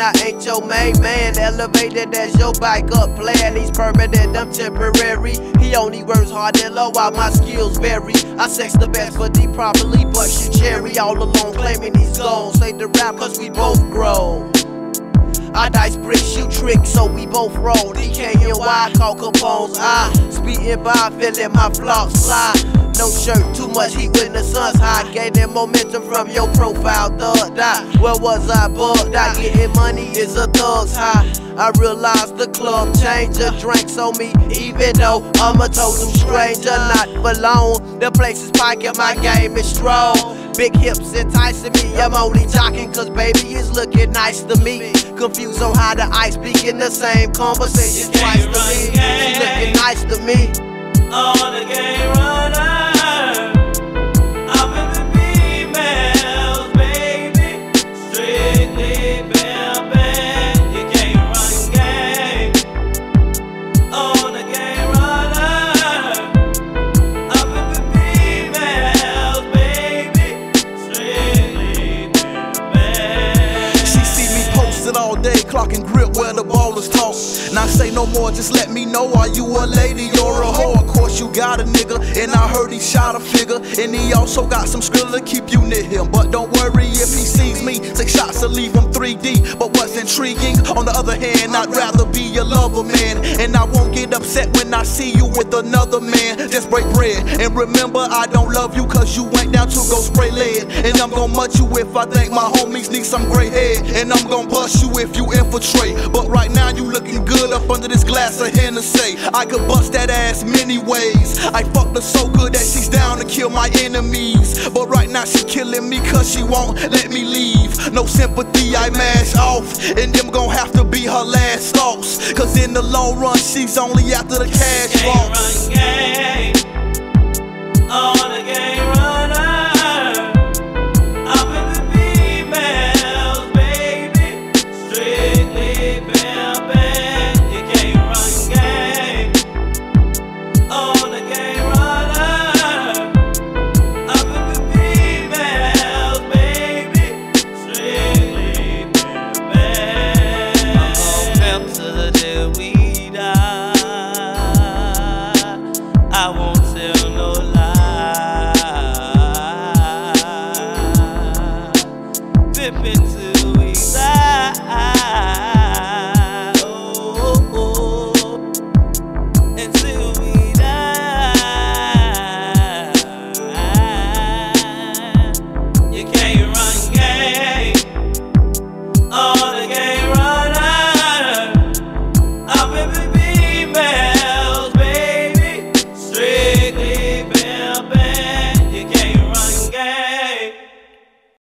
I ain't your main man. Elevated as your backup plan. He's permanent, I'm temporary. He only works hard and low while my skills vary. I sex the best, but he probably bust your cherry. All alone claiming he's gone. Say the rap cause we both grow. I dice bricks, you tricks, so we both roll. DKNY, call Capone's eye. Speeding by, feeling my floss slide. No shirt, too much heat when the sun's high. Gaining momentum from your profile, thug die. Where was I bugged out? Getting money is a thug's high. I realized the club changer drinks on me, even though I'm a total stranger. Not for long, the place is piking, my game is strong. Big hips enticing me, I'm only jocking cause baby is looking nice to me. Confused on how the ice speaking the same conversation twice to me. She looking nice to me. On the game runner, I'm in the females, baby. Strictly pimpin', you can't run game. On the game runner, I'm in the females, baby. Strictly pimpin'. She see me posted all day, clocking grip where the ball is tossed. Now say no more, just let me know, are you a lady or a hoe? Of course you got a nigga, and I heard he shot a figure, and he also got some skill to keep you near him. But don't worry if he sees me, 6 shots to leave him 3D. But what's intriguing, on the other hand, I'd rather be your lover, man. And I won't get upset when I see you with another man. Just break bread, and remember I don't love you cause you went down to go spray lead. And I'm gon' mutt you if I think my homies need some gray head. And I'm gon' bust you if you infiltrate. But right now you looking good up under this glass of Hennessy. I could bust that ass many ways. I fucked her so good that she's down to kill my enemies. But right now she killing me cause she won't let me leave. No sympathy, I mash off, and them gon' have to be her last thoughts. Cause in the long run she's only after the cash walks. On the game runner, I'm in the females, baby. Strictly pimpin', you can't run game. On the game runner, I'm in the females, baby. Strictly pimpin'. Pimp to the day we die. I won't tell no lie. Pippin'